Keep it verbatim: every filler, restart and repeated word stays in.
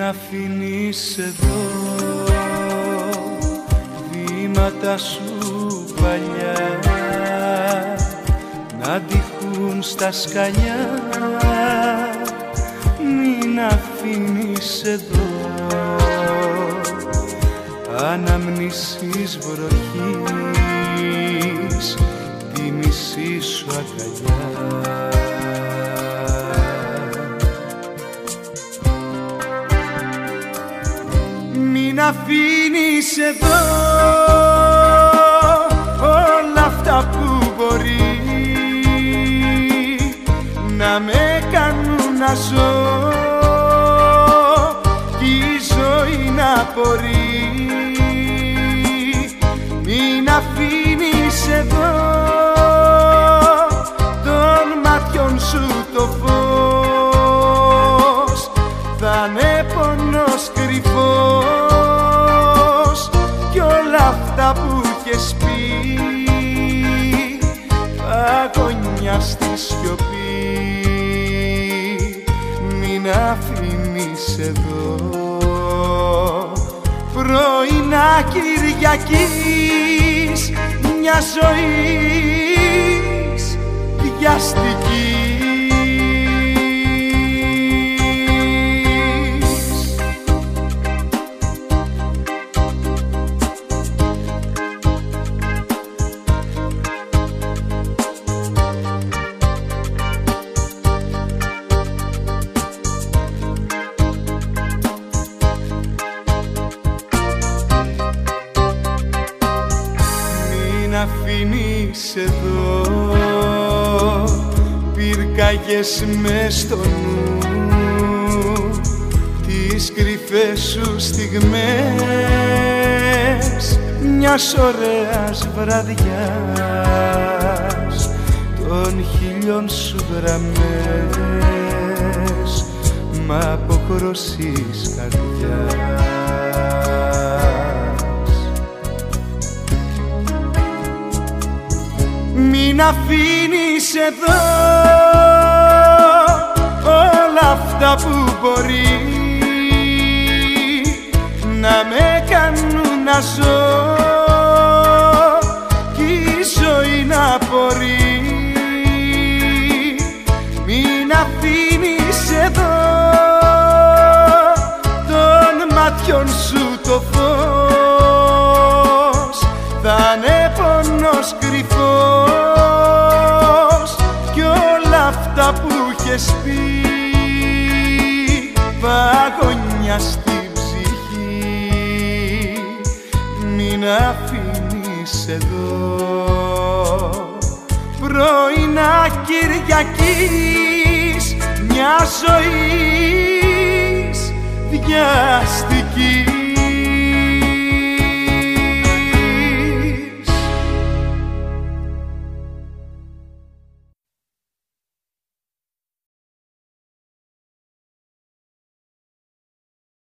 αφήνεις εδώ βήματα σου παλιά να τυχούν στα σκαλιά. Μην αφήνεις εδώ αναμνήσεις βροχής τη μισή σου αγκαλιά. Μην αφήνεις εδώ όλα αυτά που μπορεί να με κάνουν να ζω κι η ζωή να απορεί. Μην αφήνεις εδώ των ματιών σου το φως, θα είναι πόνος κρυφός κι όλα αυτά που είχες πει παγωνιά στη σιωπή. Μην αφήνεις εδώ πρωινά Κυριακής μια ζωής βιαστικής. Αφήνεις εδώ πυρκαγιές μες στο νου τις κρυφές σου στιγμές μιας ωραίας βραδιάς των χιλιών σου γραμμές μ' αποκροσείς καρδιάς. Μην αφήνεις εδώ όλα αυτά που μπορεί να με κάνουν να ζω κι η ζωή να απορεί. Μην αφήνεις εδώ των ματιών σου το φως, θα είναι πόνος κρυφός κι όλα αυτά που είχες πει παγωνιά στη ψυχή. Μην αφήνεις εδώ πρωινά Κυριακής μια ζωής βιαστική.